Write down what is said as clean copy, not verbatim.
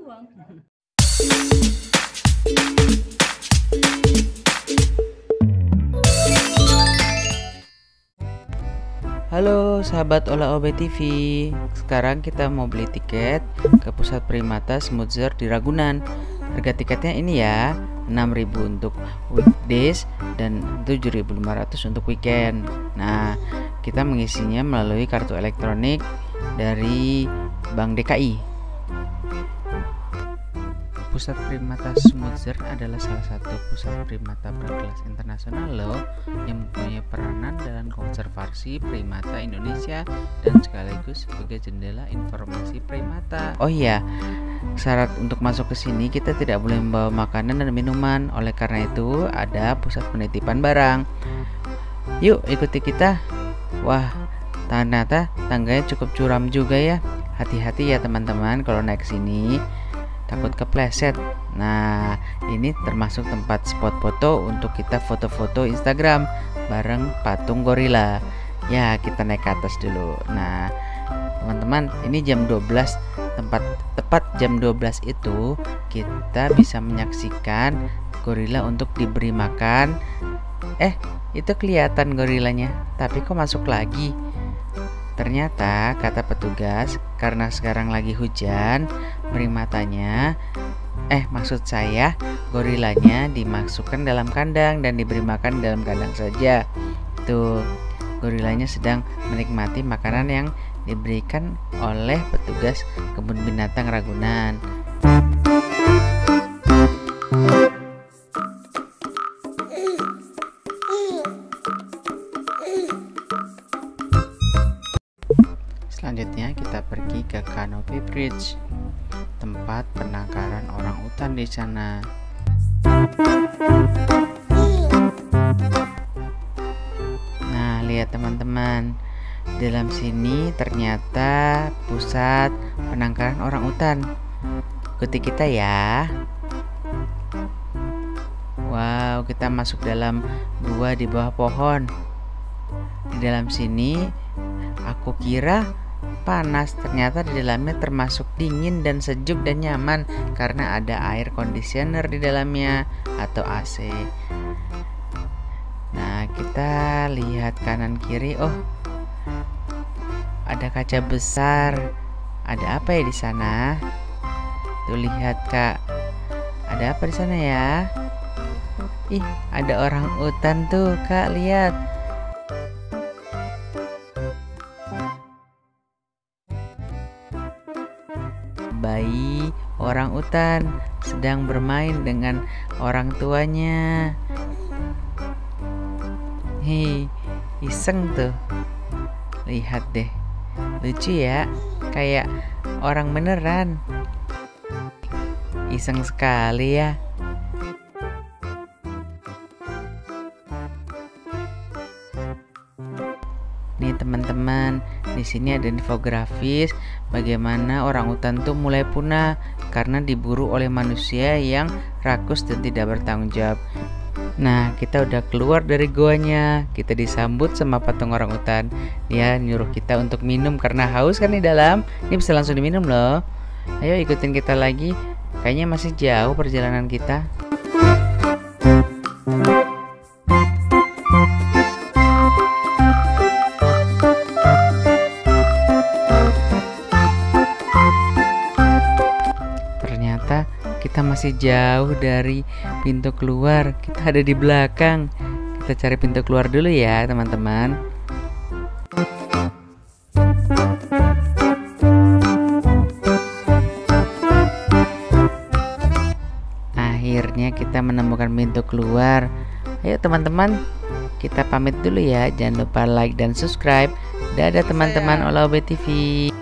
uang. Halo sahabat Ola OB TV. Sekarang kita mau beli tiket ke Pusat Primata Smoothzer di Ragunan. Harga tiketnya ini ya, 6.000 untuk weekdays dan 7.500 untuk weekend. Nah, kita mengisinya melalui kartu elektronik dari Bank DKI. Pusat Primata Smoothzer adalah salah satu pusat primata berkelas internasional loh, yang mempunyai peranan dalam konservasi primata Indonesia dan sekaligus sebagai jendela informasi primata. Oh iya, syarat untuk masuk ke sini kita tidak boleh membawa makanan dan minuman. Oleh karena itu ada pusat penitipan barang. Yuk ikuti kita. Wah, ternyata tangganya cukup curam juga ya. Hati-hati ya teman-teman kalau naik sini, takut kepleset. Nah, ini termasuk tempat spot foto untuk kita foto-foto Instagram bareng patung gorila. Ya, kita naik ke atas dulu. Nah, teman-teman, ini jam 12, tepat jam 12 itu kita bisa menyaksikan gorila untuk diberi makan. Itu kelihatan gorilanya, tapi kok masuk lagi? Ternyata kata petugas, karena sekarang lagi hujan, gorilanya dimasukkan dalam kandang dan diberi makan dalam kandang saja. Tuh, gorilanya sedang menikmati makanan yang diberikan oleh petugas kebun binatang Ragunan. Selanjutnya kita pergi ke Canopy Bridge, tempat penangkaran orang utan di sana. Nah, lihat teman-teman, dalam sini ternyata pusat penangkaran orang utan. Ikuti kita ya. Wow, kita masuk dalam gua di bawah pohon. Di dalam sini aku kira panas, ternyata di dalamnya termasuk dingin dan sejuk dan nyaman karena ada air conditioner di dalamnya atau AC. Nah, kita lihat kanan kiri. Oh, ada kaca besar. Ada apa ya di sana? Tuh lihat Kak. Ada apa di sana ya? Ih, ada orang utan tuh Kak, lihat. Bayi orang utan sedang bermain dengan orang tuanya. Hei, iseng tuh. Lihat deh, lucu ya, kayak orang beneran. Iseng sekali ya. Nih teman-teman, di sini ada infografis bagaimana orang utan tuh mulai punah karena diburu oleh manusia yang rakus dan tidak bertanggung jawab. Nah, kita udah keluar dari goanya. Kita disambut sama patung orang utan. Dia nyuruh kita untuk minum karena haus kan di dalam. Ini bisa langsung diminum loh. Ayo ikutin kita lagi. Kayaknya masih jauh perjalanan kita. Ternyata kita masih jauh dari pintu keluar. Kita ada di belakang. Kita cari pintu keluar dulu ya teman-teman. Akhirnya kita menemukan pintu keluar. Ayo teman-teman, kita pamit dulu ya. Jangan lupa like dan subscribe. Dadah teman-teman Ola OB TV.